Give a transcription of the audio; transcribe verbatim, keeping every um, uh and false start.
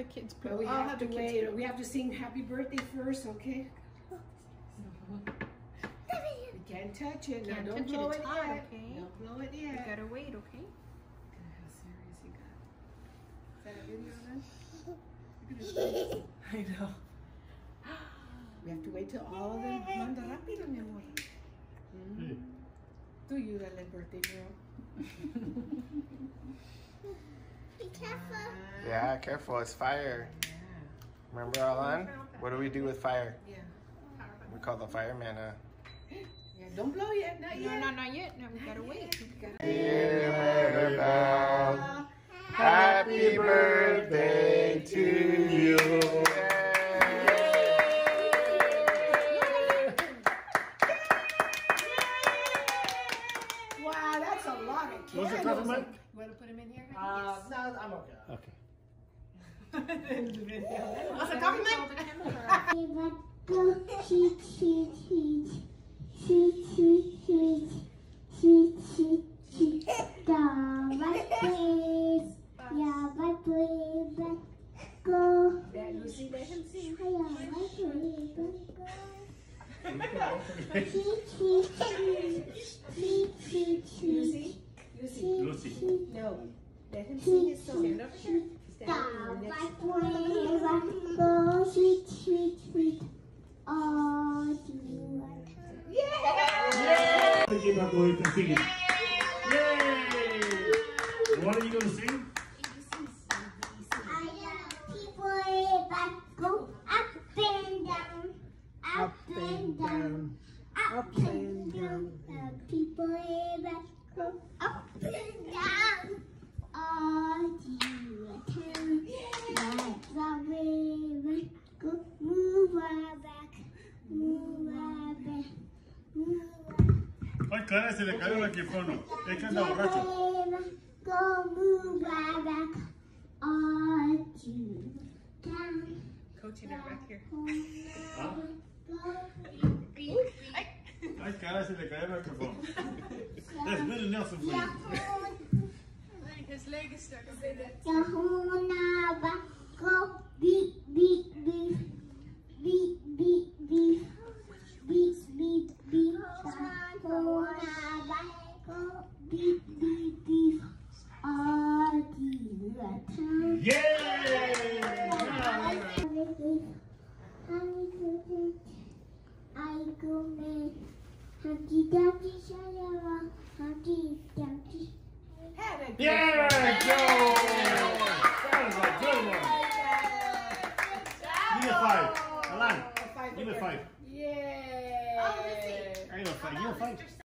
kids But we I'll have, have to the kids wait. put We have to sing happy birthday first, okay? We can't touch it. Can't no, don't touch it, blow it's it hot, yet. okay? Don't blow it You yet. gotta wait, okay? How serious you got? Is that a video then? Look at this. I know. We have to wait till all of them. Manda rápido, mi amor. Mm. Do you, that little birthday girl? Be careful. Yeah, careful, it's fire. Yeah. Remember, Alan? What do we do with fire? Yeah. We call the fireman uh Yeah, don't blow yet, not No, yet. no, not yet. No, we gotta wait. We gotta Dear Maribel, happy birthday to you. Wow, that's a lot of What's the candles. coffee mic? You want to put him in here? Uh, no, I'm okay. Okay. What's the coffee mic? Go sweet, sweet, sweet, sweet, sweet, sweet, sweet, sweet, sweet. The birthdays, yeah, birthday, but go. Dad, Lucy, let him sing. Yeah, birthday, but go. Sweet, sweet, sweet, sweet, sweet, sweet. Lucy, Lucy. Lucy. No, let him sing his song. Stand over here. The Stand over next to birthday, but go sweet, sweet, sweet. Oh, dear. Yeah! Thank you, Marco. You can sing it. Yay! What are you going to sing? I love people that go up and down, up and down, up and down. The people that go up and down all the time. That's the way we go. Move our back, move our back, move our back. Ay, cara, se le cayó el micrófono. Es que anda borracho. Go move our back all to down. coaching it back here. Ay, cara, se le cayó el micrófono. That's Billy Nelson for you. His leg is stuck up in it. Go beep beep beep beep beep beep beep beep beep. Go beep beep beep all the time. Yay! I go man, Humpty Dumpty Shalawa, Humpty Dumpty. Yeah, go! That was a good one. Give me a five. Alan, give me a five. Yay! I give a five. Give me a five.